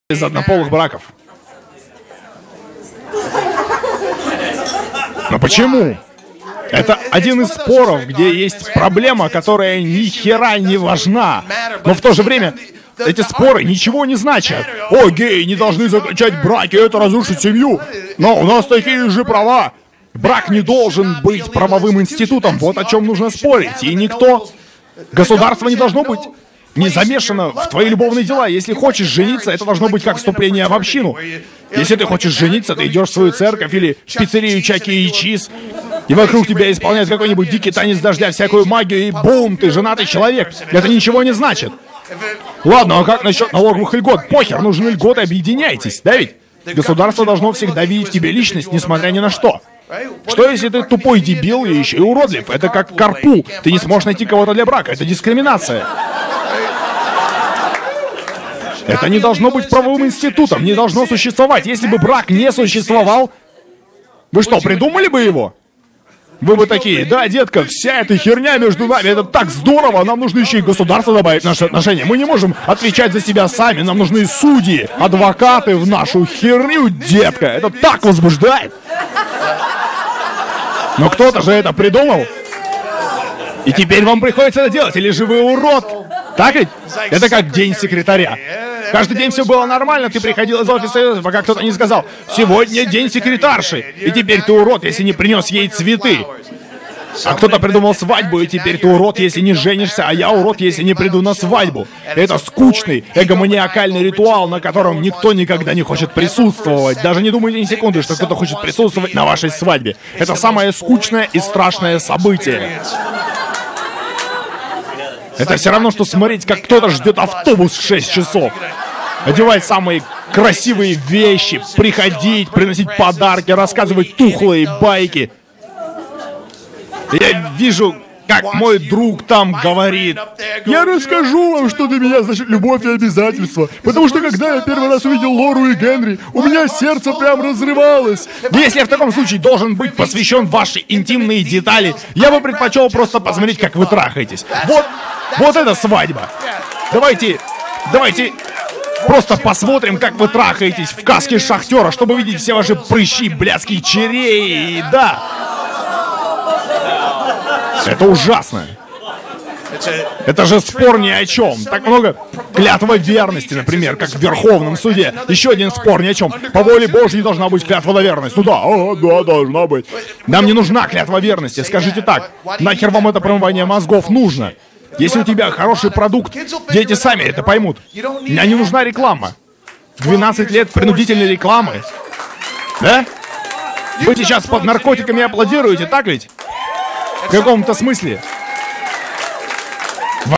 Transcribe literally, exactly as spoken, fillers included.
из однополых браков. Но почему? Это один из споров, где есть проблема, которая ни хера не важна. Но в то же время эти споры ничего не значат. О, геи не должны заключать браки, это разрушит семью. Но у нас такие же права. Брак не должен быть правовым институтом. Вот о чем нужно спорить. И никто... Государство не должно быть не замешано в твои любовные дела. Если хочешь жениться, это должно быть как вступление в общину. Если ты хочешь жениться, ты идешь в свою церковь или в пиццерию Чаки и Чиз, и вокруг тебя исполняют какой-нибудь дикий танец дождя, всякую магию, и бум, ты женатый человек. Это ничего не значит. Ладно, а как насчет налоговых льгот? Похер, нужны льготы, объединяйтесь, да ведь? Государство должно всегда видеть в тебе личность, несмотря ни на что. Что если ты тупой дебил и еще и уродлив? Это как карпу. Ты не сможешь найти кого-то для брака. Это дискриминация. Это не должно быть правовым институтом, не должно существовать. Если бы брак не существовал, вы что, придумали бы его? Вы бы такие: да, детка, вся эта херня между нами, это так здорово, нам нужно еще и государство добавить в наши отношения. Мы не можем отвечать за себя сами, нам нужны судьи, адвокаты в нашу херню, детка. Это так возбуждает. Но кто-то же это придумал. И теперь вам приходится это делать, или же вы урод. Так ведь? Это как день секретаря. Каждый день все было нормально, ты приходил из офиса, пока кто-то не сказал: сегодня день секретарши, и теперь ты урод, если не принес ей цветы. А кто-то придумал свадьбу, и теперь ты урод, если не женишься, а я урод, если не приду на свадьбу. Это скучный, эгоманиакальный ритуал, на котором никто никогда не хочет присутствовать. Даже не думайте ни секунды, что кто-то хочет присутствовать на вашей свадьбе. Это самое скучное и страшное событие. Это все равно, что смотреть, как кто-то ждет автобус в шесть часов. Одевать самые красивые вещи, приходить, приносить подарки, рассказывать тухлые байки. Я вижу, как мой друг там говорит: я расскажу вам, что для меня значит любовь и обязательства. Потому что когда я первый раз увидел Лору и Генри, у меня сердце прям разрывалось. Если я в таком случае должен быть посвящен в ваши интимные детали, я бы предпочел просто посмотреть, как вы трахаетесь. Вот, вот это свадьба. Давайте, давайте просто посмотрим, как вы трахаетесь в каске шахтера, чтобы видеть все ваши прыщи, блядские череи, да. Это ужасно. Это же спор ни о чем. Так много клятва верности, например, как в Верховном суде. Еще один спор ни о чем. По воле Божьей должна быть клятва на верность. Ну да, о, да, должна быть. Нам не нужна клятва верности. Скажите так: нахер вам это промывание мозгов нужно? Если у тебя хороший продукт, дети сами это поймут. Мне не нужна реклама. двенадцать лет принудительной рекламы. Да? Вы сейчас под наркотиками аплодируете, так ведь? В каком-то смысле.